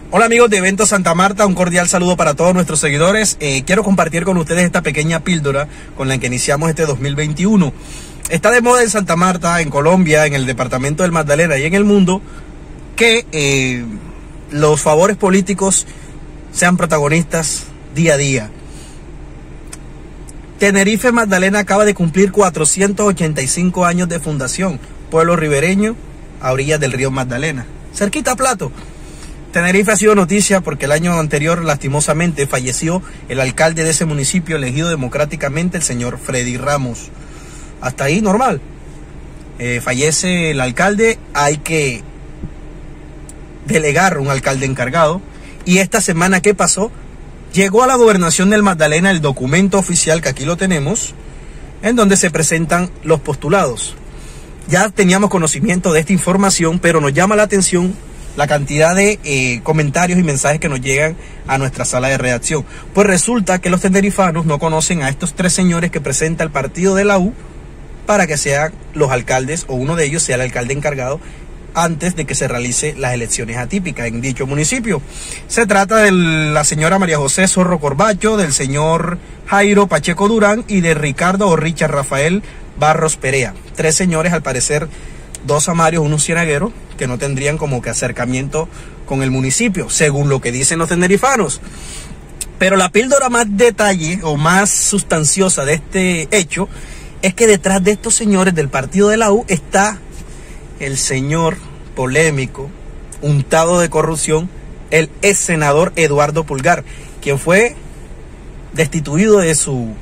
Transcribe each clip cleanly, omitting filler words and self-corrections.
Hola amigos de Eventos Santa Marta, un cordial saludo para todos nuestros seguidores. Quiero compartir con ustedes esta pequeña píldora con la que iniciamos este 2021. Está de moda en Santa Marta, en Colombia, en el departamento del Magdalena y en el mundo que los favores políticos sean protagonistas día a día. Tenerife Magdalena acaba de cumplir 485 años de fundación, pueblo ribereño a orillas del río Magdalena, cerquita a Plato. Tenerife ha sido noticia porque el año anterior, lastimosamente, falleció el alcalde de ese municipio, elegido democráticamente, el señor Freddy Ramos. Hasta ahí, normal. Fallece el alcalde, hay que delegar un alcalde encargado. Y esta semana, ¿qué pasó? Llegó a la gobernación del Magdalena el documento oficial, que aquí lo tenemos, en donde se presentan los postulados. Ya teníamos conocimiento de esta información, pero nos llama la atención la cantidad de comentarios y mensajes que nos llegan a nuestra sala de redacción. Pues resulta que los tenerifanos no conocen a estos tres señores que presenta el partido de la U para que sean los alcaldes, o uno de ellos sea el alcalde encargado, antes de que se realice las elecciones atípicas en dicho municipio. Se trata de la señora María José Zorro Corbacho, del señor Jairo Pacheco Durán y de Ricardo o Richard Rafael Barros Perea. Tres señores, al parecer, dos amarios, unos cienagueros, que no tendrían como que acercamiento con el municipio, según lo que dicen los tenerifanos. Pero la píldora más detalle o más sustanciosa de este hecho es que detrás de estos señores del partido de la U está el señor polémico, untado de corrupción, el ex senador Eduardo Pulgar, quien fue destituido de su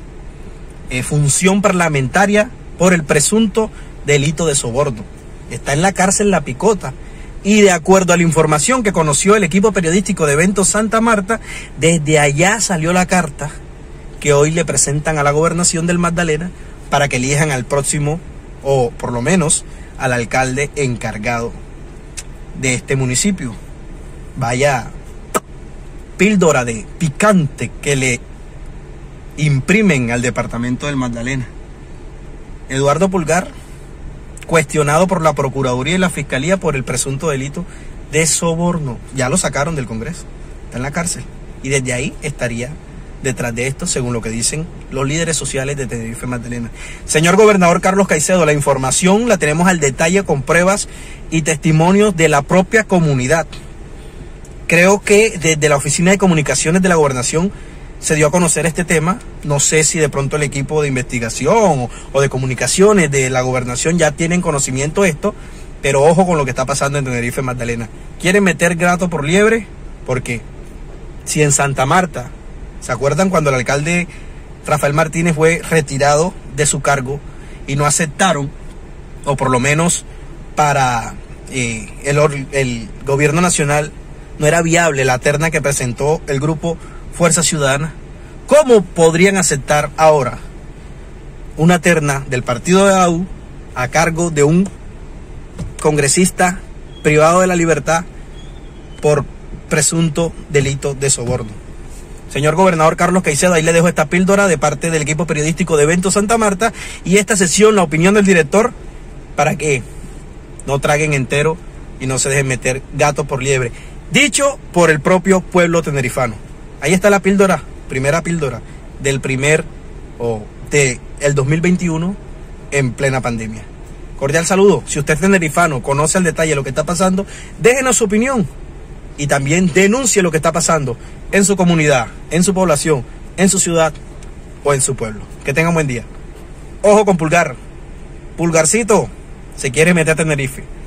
función parlamentaria por el presunto delito de soborno. Está en la cárcel La Picota, y de acuerdo a la información que conoció el equipo periodístico de Eventos Santa Marta, desde allá salió la carta que hoy le presentan a la gobernación del Magdalena para que elijan al próximo, o por lo menos al alcalde encargado de este municipio. Vaya píldora de picante que le imprimen al departamento del Magdalena. Eduardo Pulgar, cuestionado por la Procuraduría y la Fiscalía por el presunto delito de soborno. Ya lo sacaron del Congreso, está en la cárcel, y desde ahí estaría detrás de esto, según lo que dicen los líderes sociales de Tenerife Magdalena. Señor gobernador Carlos Caicedo, la información la tenemos al detalle con pruebas y testimonios de la propia comunidad. Creo que desde la Oficina de Comunicaciones de la Gobernación se dio a conocer este tema. No sé si de pronto el equipo de investigación o de comunicaciones de la gobernación ya tienen conocimiento de esto, pero ojo con lo que está pasando en Tenerife Magdalena. Quieren meter gato por liebre, porque si en Santa Marta, ¿se acuerdan cuando el alcalde Rafael Martínez fue retirado de su cargo y no aceptaron, o por lo menos para el gobierno nacional no era viable la terna que presentó el grupo Fuerza Ciudadana? ¿Cómo podrían aceptar ahora una terna del partido de la U a cargo de un congresista privado de la libertad por presunto delito de soborno? Señor gobernador Carlos Caicedo, ahí le dejo esta píldora de parte del equipo periodístico de Eventos Santa Marta y esta sesión, la opinión del director, para que no traguen entero y no se dejen meter gato por liebre. Dicho por el propio pueblo tenerifano. Ahí está la píldora, primera píldora del el 2021 en plena pandemia. Cordial saludo. Si usted es tenerifano, conoce al detalle lo que está pasando, déjenos su opinión y también denuncie lo que está pasando en su comunidad, en su población, en su ciudad o en su pueblo. Que tengan buen día. Ojo con Pulgar. Pulgarcito se quiere meter a Tenerife.